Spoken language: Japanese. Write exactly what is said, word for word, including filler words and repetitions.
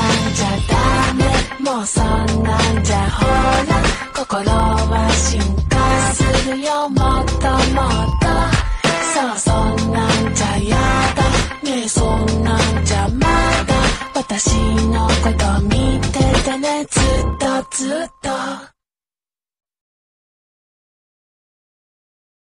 なんじゃダメもうそんなんじゃほ